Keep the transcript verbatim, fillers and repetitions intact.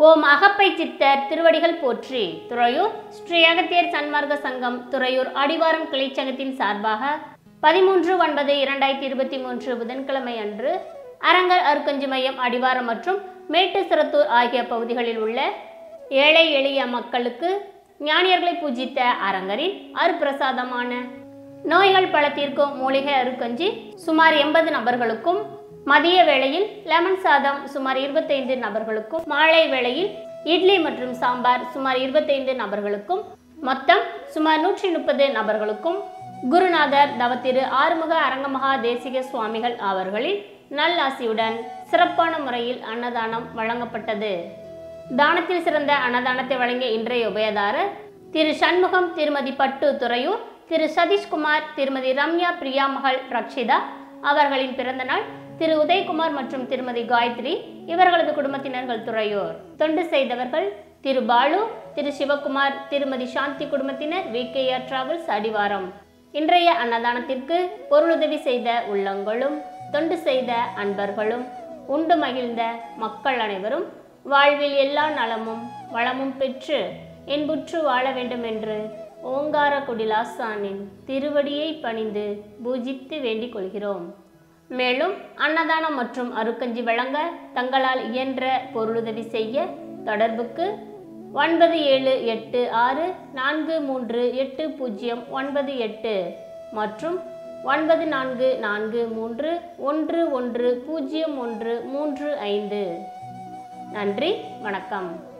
ஓம் அகப்பை சித்தர் திருவடிகள் போற்றி. துறையூர் ஸ்ரீ அகத்தியர் சன்மார்க்க சங்கம் துறையூர் அடிவாரம் கிளைச்சங்கத்தின் சார்பாக பதிமூன்று ஒன்பது இரண்டாயிரத்தி இருபத்தி மூன்று புதன்கிழமை அன்று அரங்கர் அருக்கஞ்சி மையம் அடிவாரம் மற்றும் மேட்டு சிரத்தூர் ஆகிய பகுதிகளில் உள்ள ஏழை எளிய மக்களுக்கு ஞானியர்களை பூஜித்த அரங்கரின் அருப்பிரசாதமான நோய்கள் பல தீர்க்கும் மூலிகை அருக்கஞ்சி சுமார் எண்பது நபர்களுக்கும், மதிய வேளையில் லெமன் சாதம் சுமார் இருபத்தைந்து நபர்களுக்கும், மாலை வேளையில் இட்லி மற்றும் சாம்பார் சுமார் இருபத்தைந்து நபர்களுக்கும், மொத்தம் சுமார் நூற்றி முப்பது நபர்களுக்கும் குருநாதர் தவத்திரு ஆறுமுக அரங்கமகா தேசிக சுவாமிகள் அவர்களின் நல்லாசியுடன் சிறப்பான முறையில் அன்னதானம் வழங்கப்பட்டது. தானத்தில் சிறந்த அன்னதானத்தை வழங்கிய இன்றைய உபயதாரர் திரு சண்முகம், திருமதி பட்டு துறையூர், திரு சதீஷ்குமார், திருமதி ரம்யா பிரியா மகள் ரக்ஷிதா அவர்களின் பிறந்த நாள், திரு உதயகுமார் மற்றும் திருமதி காயத்ரி இவர்களது குடும்பத்தினர்கள் துறையூர். தொண்டு செய்தவர்கள் திரு பாலு, திரு சிவகுமார், திருமதி சாந்தி குடும்பத்தினர் வி கே ஆர் டிராவல்ஸ் அடிவாரம். இன்றைய அன்னதானத்திற்கு பொருளுதவி செய்த உள்ளங்களும் தொண்டு செய்த அன்பர்களும் உண்டு மகிழ்ந்த மக்கள் அனைவரும் வாழ்வில் எல்லா நலமும் வளமும் பெற்று இன்புற்று வாழ வேண்டும் என்று ஓங்கார குடிலாசானின் திருவடியை பணிந்து பூஜித்து வேண்டிக் கொள்கிறோம். மேலும் அன்னதானம் மற்றும் அருக்கஞ்சி வழங்க தங்களால் இயன்ற பொருளுதவி செய்ய தொடர்புக்கு ஒன்பது ஏழு எட்டு ஆறு நான்கு மூன்று எட்டு பூஜ்ஜியம் ஒன்பது எட்டு மற்றும் ஒன்பது நான்கு நான்கு மூன்று ஒன்று ஒன்று பூஜ்ஜியம் ஒன்று மூன்று ஐந்து. நன்றி, வணக்கம்.